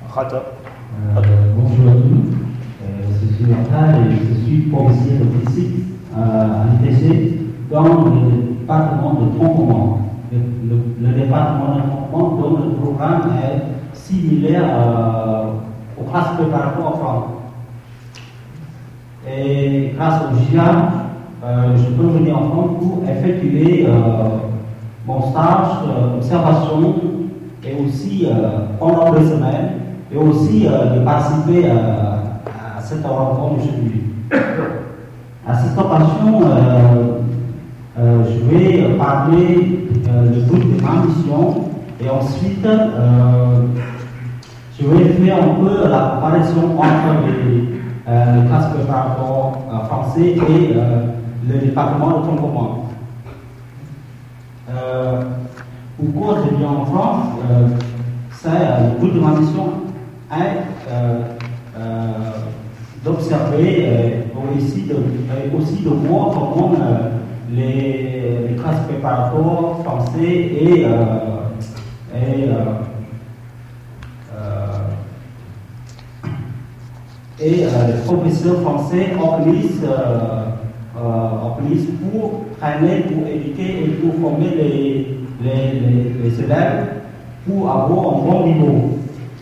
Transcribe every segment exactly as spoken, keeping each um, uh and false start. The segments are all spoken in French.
Euh, bonjour à tous, euh, je suis Martin et je suis professeur de physique euh, à l'I T G dans le département de tronc-commun. Le, le, le département de tronc-commun dont le programme est similaire euh, aux classes préparatoires en France. Et grâce au G I A, euh, je peux venir en France pour effectuer euh, mon stage d'observation et aussi euh, pendant deux semaines. Et aussi euh, de participer euh, à cette rencontre aujourd'hui. À cette occasion, euh, euh, je vais parler euh, du but de ma mission et ensuite euh, je vais faire un peu la comparaison entre les, euh, les classes préparatoires euh, français et euh, le département de tronc-commun. Euh, pourquoi je viens en France, euh, c'est euh, le but de ma mission est euh, euh, d'observer euh, aussi, de, euh, aussi de voir comment euh, les, les classes préparatoires français et, euh, et, euh, euh, et euh, les professeurs français organisent, euh, euh, organisent pour traîner, pour éduquer et pour former les, les, les, les élèves pour avoir un bon niveau.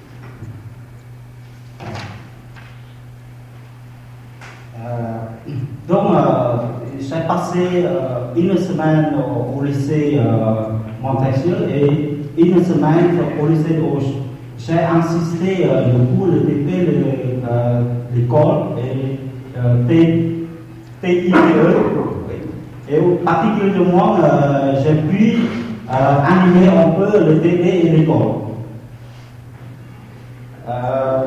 Donc, euh, j'ai passé euh, une semaine au, au lycée euh, Montaigne et une semaine au lycée de Auch. J'ai insisté euh, pour le T P, l'école et euh, T I P E. Et particulièrement, euh, j'ai pu euh, animer un peu le T P et l'école. Euh,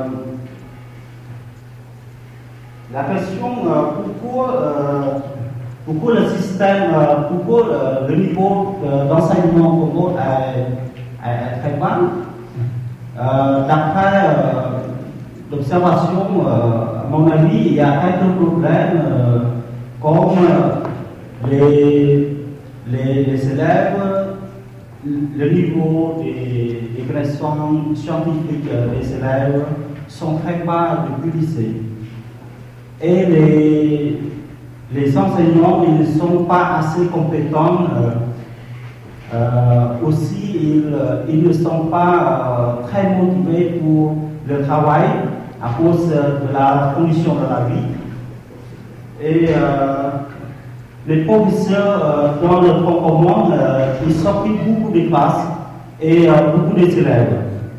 La question, euh, pourquoi, euh, pourquoi le système, euh, pourquoi euh, le niveau euh, d'enseignement pour est, est très bas, euh, d'après euh, l'observation, euh, à mon avis, il y a quelques problèmes euh, comme les, les, les élèves, le niveau des, des connaissances scientifiques des élèves sont très bas depuis le lycée. Et les, les enseignants, ils ne sont pas assez compétents. Euh, euh, aussi, ils, ils ne sont pas euh, très motivés pour le travail à cause de la condition de la vie. Et euh, les professeurs euh, dans le tronc commun, euh, ils s'occupent beaucoup des classes et euh, beaucoup des élèves.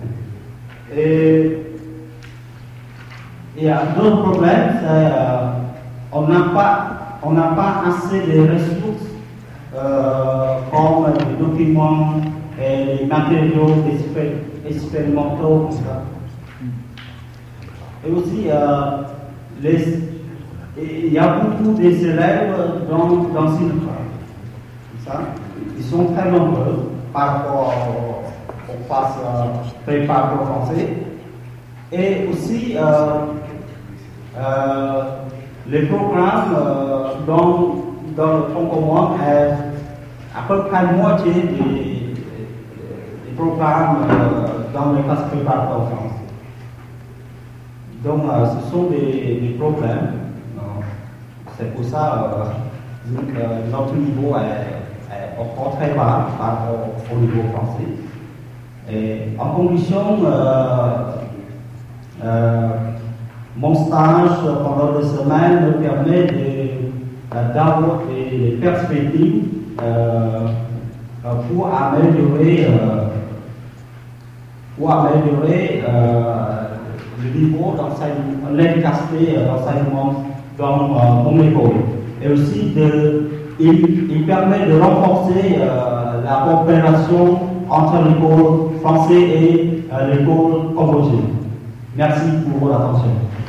Et il y a d'autres problèmes, euh, on n'a pas, on n'a pas assez de ressources euh, comme les documents et les matériaux expérimentaux. Et aussi, euh, les, il y a beaucoup d'élèves dans, dans une classe. Ils sont très nombreux par rapport aux classes préparatoires français. Et aussi, euh, euh, les programmes euh, dans, dans le tronc commun est à peu près la moitié des, des programmes euh, dans les classes préparatoires français. Donc, euh, ce sont des, des problèmes. C'est pour ça que euh, notre niveau est, est encore très bas par rapport au niveau français. Et en conclusion, euh, Euh, mon stage pendant deux semaines me permet d'avoir des, des perspectives euh, pour améliorer, euh, pour améliorer euh, le niveau d'enseignement, l'efficacité d'enseignement dans euh, mon école. Et aussi, de, il, il permet de renforcer euh, la coopération entre l'école française et euh, l'école cambodgienne. Merci pour votre attention.